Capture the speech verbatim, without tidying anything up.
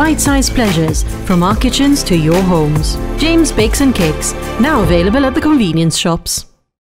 bite-sized pleasures from our kitchens to your homes. James Bakes and Cakes, now available at the convenience shops.